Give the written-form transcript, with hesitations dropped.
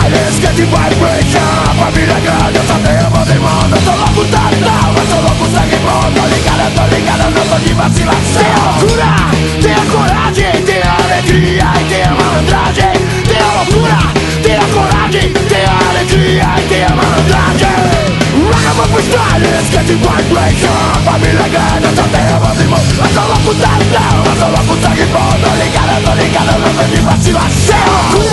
style, skate vibration. A família grande, eu só tenho voz e mando. Eu sou louco total, eu sou louco sangue bom. Tô ligado, não tô de vacilação. Tem a loucura, tem a coragem, tem a alegria e tem a malandragem. Tem a loucura, tem a coragem, tem a alegria e tem a malandragem. Ragamuffin style, skate vibration. A família grande, eu só tenho voz e mando. Eu sou louco total, eu sou louco sangue bom. Tô ligado, não tô de vacilação.